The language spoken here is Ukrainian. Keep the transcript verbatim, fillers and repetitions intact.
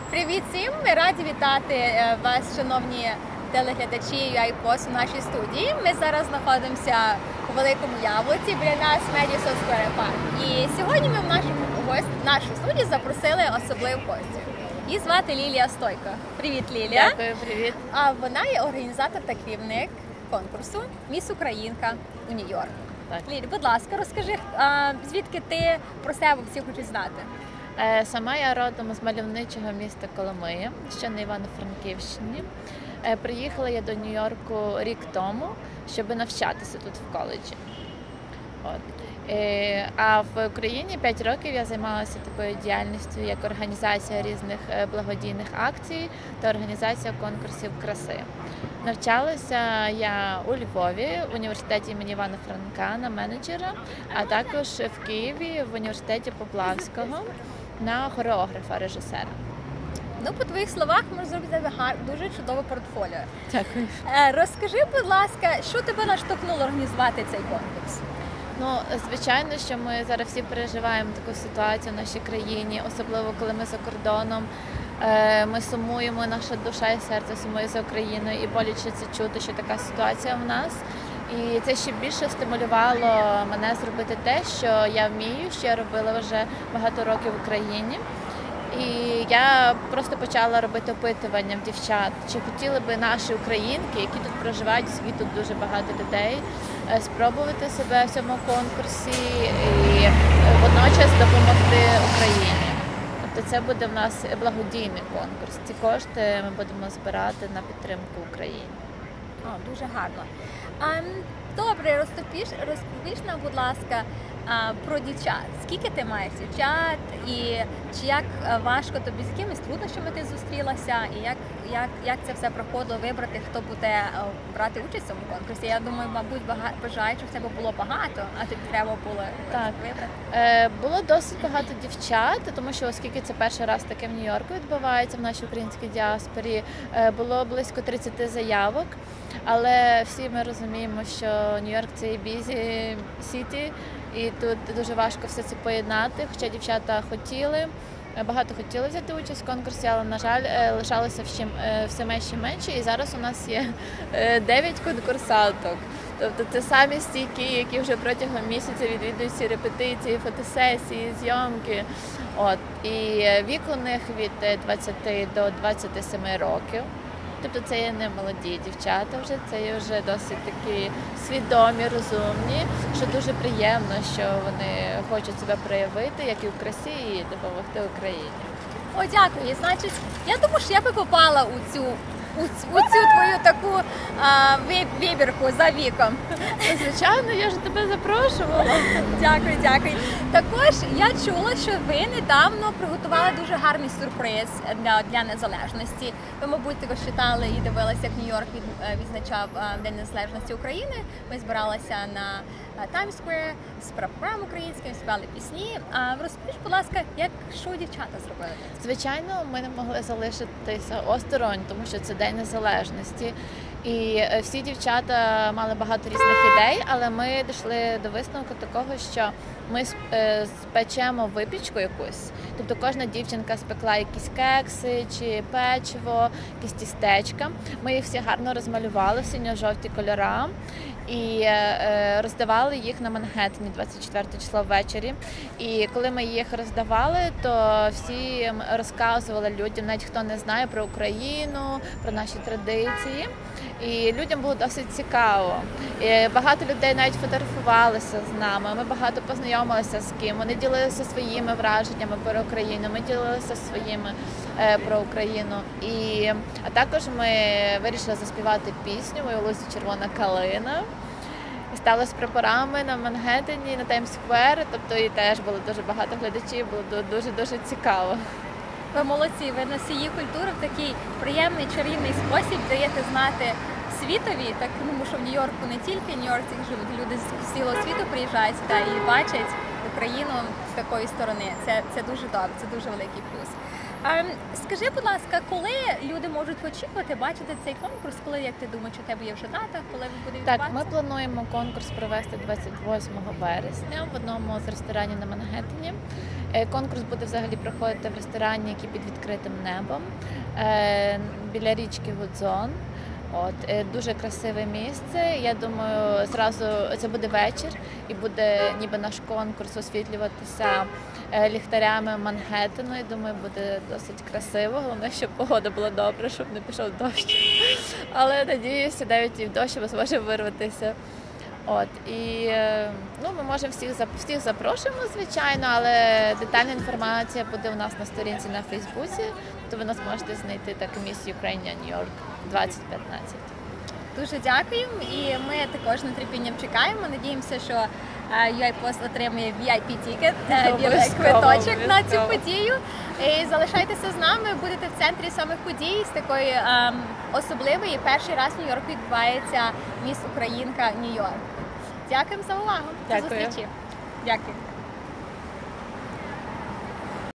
Привіт всім! Ми раді вітати вас, шановні телеглядачі ю ей Post у нашій студії. Ми зараз знаходимося у Великому Яблуці, біля нас Madison Square Park. І сьогодні ми в нашу, гость, в нашу студію запросили особливу гостю. Її звати Лілія Стойко. Привіт, Лілія! Дякую, привіт! А вона є організатор та керівник конкурсу «Міс Українка» у Нью-Йорку. Лілі, будь ласка, розкажи, звідки ти про себе всі хочуть знати? Сама я родом з мальовничого міста Коломия, що на Івано-Франківщині. Приїхала я до Нью-Йорку рік тому, щоб навчатися тут в коледжі. От. А в Україні п'ять років я займалася такою діяльністю, як організація різних благодійних акцій та організація конкурсів краси. Навчалася я у Львові, в університеті імені Івана Франка на менеджера, а також в Києві, в університеті Поплавського на хореографа, режисера. Ну, по твоїх словах, можна зробити дуже чудове портфоліо. Дякую. Розкажи, будь ласка, що тебе наштовхнуло організувати цей конкурс? Ну, звичайно, що ми зараз всі переживаємо таку ситуацію в нашій країні, особливо коли ми за кордоном. Ми сумуємо, наша душа і серце сумує за Україною, і боляче це чути, що така ситуація в нас. І це ще більше стимулювало мене зробити те, що я вмію, що я робила вже багато років в Україні. І я просто почала робити опитування в дівчат, чи хотіли би наші українки, які тут проживають, в світі тут дуже багато людей, спробувати себе в цьому конкурсі і водночас допомогти Україні. Тобто це буде в нас благодійний конкурс. Ці кошти ми будемо збирати на підтримку України. О, дуже гарно. А, добре, розповіш, розповіш нам, будь ласка, про дівчат. Скільки ти маєш дівчат, і чи як важко тобі, з якимись труднощами ти зустрілася, і як, як, як це все проходило вибрати, хто буде брати участь в цьому конкурсі? Я думаю, мабуть, бажають, щоб в тебе було багато, а тобі треба було так вибрати. Е, було досить багато дівчат, тому що оскільки це перший раз таке в Нью-Йорку відбувається, в нашій українській діаспорі, е, було близько тридцять заявок, але всі ми розуміємо, що Нью-Йорк – це бізі сіті, і тут дуже важко все це поєднати, хоча дівчата хотіли, багато хотіли взяти участь в конкурсі, але, на жаль, лишалося все менше і менше, і зараз у нас є дев'ять конкурсанток. Тобто це самі стійкі, які вже протягом місяця відвідують ці репетиції, фотосесії, зйомки. От. І вік у них від двадцяти до двадцяти семи років. Тобто це є не молоді дівчата вже, це є вже досить такі свідомі, розумні, що дуже приємно, що вони хочуть себе проявити, як і в красі, і допомогти Україні. О, дякую. Значить, я думаю, що я би попала у цю, у, у цю твою таку а, вибірку за віком. Звичайно, я ж тебе запрошувала. Дякую, дякую. Також я чула, що ви недавно приготували дуже гарний сюрприз для, для незалежності. Ви, мабуть, також читали і дивилися, як Нью-Йорк від, відзначав День Незалежності України. Ми збиралися на Times Square з прапором українським, співали пісні. А розкажіть, будь ласка, як що дівчата зробили? Звичайно, ми не могли залишитися осторонь, тому що це День Незалежності. І всі дівчата мали багато різних ідей, але ми дійшли до висновку такого, що ми спечемо випічку якусь. Тобто кожна дівчинка спекла якісь кекси чи печиво, якісь тістечка. Ми їх всі гарно розмалювали в синьо-жовті кольори і роздавали їх на Манхеттені двадцять четвертого числа ввечері. І коли ми їх роздавали, то всі розказували людям, навіть хто не знає про Україну, про наші традиції. І людям було досить цікаво. І багато людей навіть фотографувалися з нами, ми багато познайомилися з ким. Вони ділилися своїми враженнями про Україну, ми ділилися своїми е, про Україну. І, а також ми вирішили заспівати пісню «Моя лузі червона калина». І стали з прапорами на Манхеттені, на Таймс-сквер, тобто і теж було дуже багато глядачів, було дуже-дуже цікаво. Ви молодці, ви носії культури в такий приємний, чарівний спосіб даєте знати світові, так, тому що в Нью-Йорку не тільки Нью-Йоркці живуть, люди з цілого світу приїжджають сюди і бачать Україну з такої сторони. Це, це дуже добре, це дуже великий плюс. Ем, Скажи, будь ласка, коли люди можуть очікувати бачити цей конкурс? Коли, як ти думаєш, у тебе є вже дата, коли він буде Так, відбуватися? ми плануємо конкурс провести двадцять восьмого вересня в одному з ресторанів на Мангеттені. Е, Конкурс буде взагалі проходити в ресторані, який під відкритим небом, е, біля річки Гудзон. От, е, дуже красиве місце. Я думаю, зразу це буде вечір і буде ніби наш конкурс освітлюватися е, ліхтарями Мангеттену. І думаю, буде досить красиво. Головне, щоб погода була добра, щоб не пішов дощ. Але надіюся, навіть і в дощ зможе вирватися. От і е, ну, ми можемо всіх зап- всіх запрошуємо, звичайно, але детальна інформація буде у нас на сторінці на Фейсбуці, то ви нас можете знайти так Miss Ukraine New York двадцять п'ятнадцять. Дуже дякуємо, і ми також з нетерпінням чекаємо. Надіємося, що е, ю ай Post отримує ві ай пі-тікет, е, білий Обов'язково, квиточок на цю обов'язково. подію. І залишайтеся з нами, будете в центрі самих подій з такої ем, особливої. Перший раз в Нью-Йорку відбувається Міс Українка Нью-Йорк. Дякуємо за увагу. До Дякую. зустрічі. Дякую.